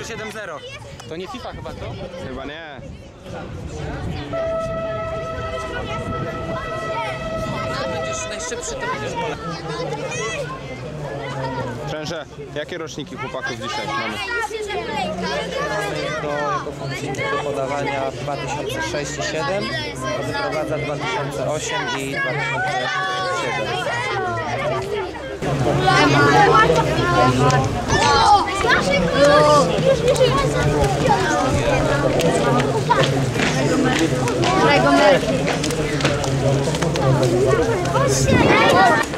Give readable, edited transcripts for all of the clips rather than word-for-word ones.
7-0. To nie FIFA chyba to? Chyba nie. Będziesz najszybszy, to będziesz gola. Trenerze, jakie roczniki chłopaków dzisiaj mamy? Jako funkcjonalny do podawania 2006 i 2007, a wyprowadza 2008 i 2007.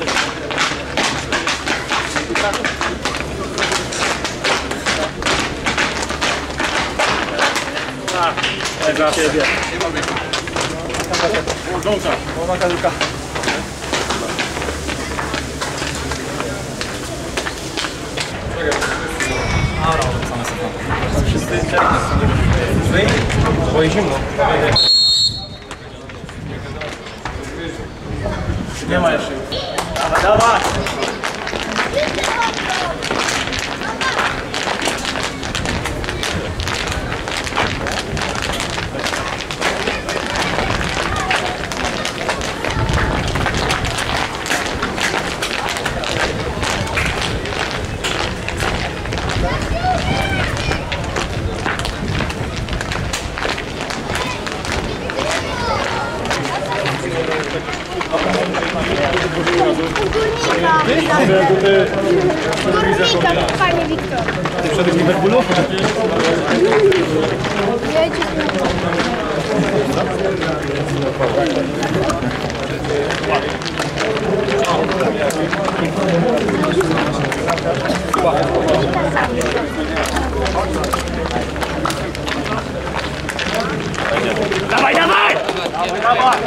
Dla ciebie. Łąka. Łomaka Luka. Bo zimno. Nie ma jeszcze. Dawaj! Górnika, panie Wiktor. Ty wszedłeś w Liverpoolu? Dawaj, dawaj! Dawaj!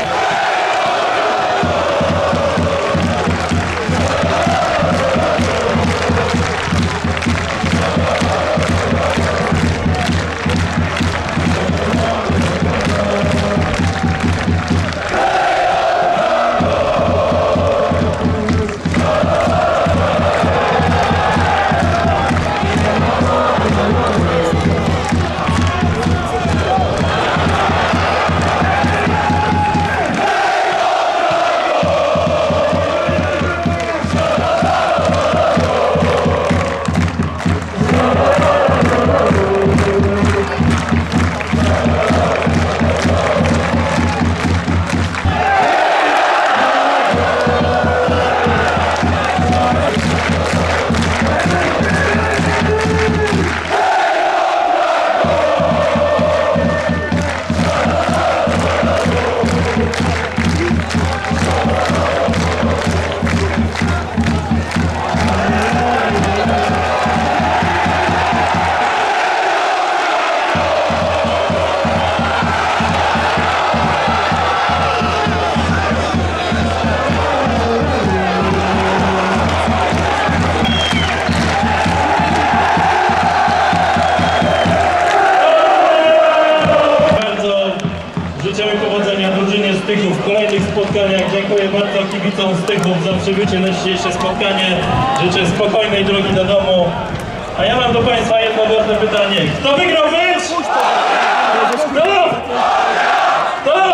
Życzymy powodzenia drużynie Stychów w kolejnych spotkaniach. Dziękuję bardzo kibicom Stychów za przybycie na dzisiejsze spotkanie. Życzę spokojnej drogi do domu. A ja mam do Państwa jedno ważne pytanie. Kto wygrał mecz? Kto? Kto?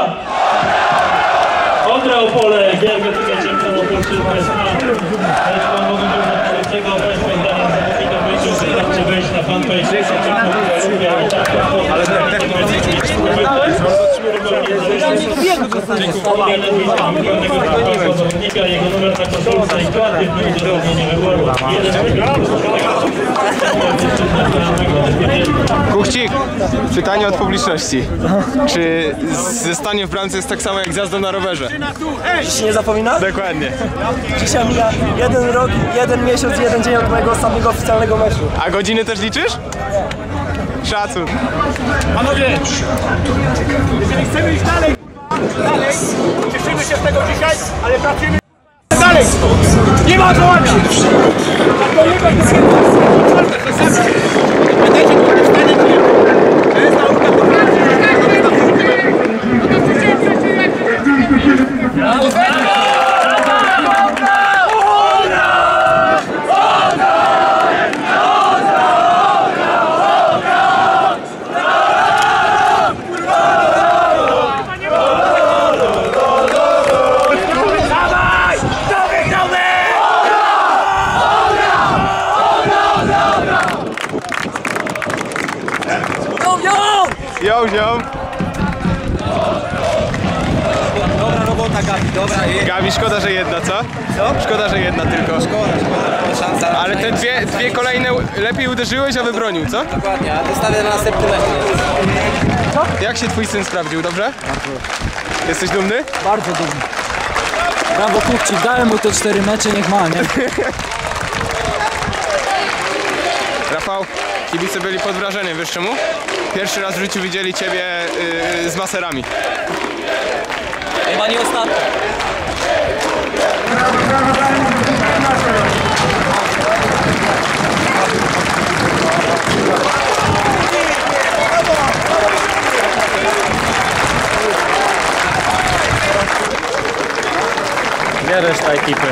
Ograł pole. Gierkę tylko ciemną opolszczyznę. Mecz pan mógł być czego Państwa zdaniem zawodnika wystarczy wejść na fanpage. Jego numer na koszulce i kreatywne uzasadnienie wyboru. Kuchcik, pytanie od publiczności. Czy stanie w bramce jest tak samo jak z jazdą na rowerze? Dziś nie zapomina? Dokładnie. Dzisiaj mija 1 rok, 1 miesiąc, 1 dzień od mojego ostatniego oficjalnego meczu. A godziny też liczysz? Szacun. Panowie, jeżeli chcemy iść dalej, cieszymy się z tego dzisiaj, ale pracujemy dalej. Nie ma odwołania. Yo, yo! Dobra robota, Gabi, dobra. Gabi, szkoda, że jedna, co? Co? Szkoda, że jedna tylko. Szkoda, szansa. Ale te dwie kolejne lepiej uderzyłeś, a wybronił, co? Dokładnie, a dostawię na następny mecz. Jak się twój syn sprawdził, dobrze? Jesteś dumny? Bardzo dumny. Brawo Kupcik, dałem mu te 4 mecze, niech ma, nie? Rafał, kibice byli pod wrażeniem, wiesz czemu? Pierwszy raz w życiu widzieli ciebie z maserami. Chyba nie ostatni. Nie reszta ekipy.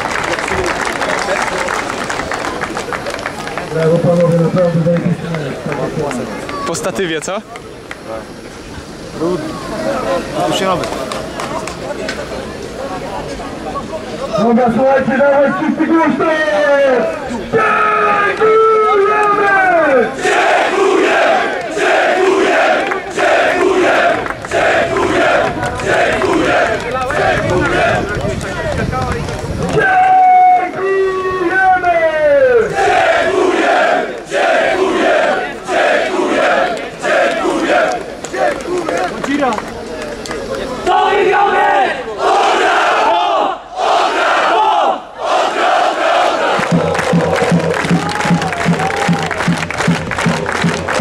Brawo panowie, naprawdę zajebiście. Po statywie, co? Dobra, słuchajcie, dawaj wszyscy głośno! Dziękujemy!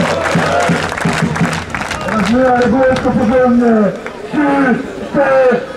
Ale było to porządne! 3, 4,